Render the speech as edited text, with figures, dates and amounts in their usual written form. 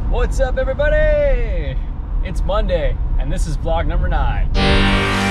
What's up, everybody? It's Monday, and this is vlog number 9.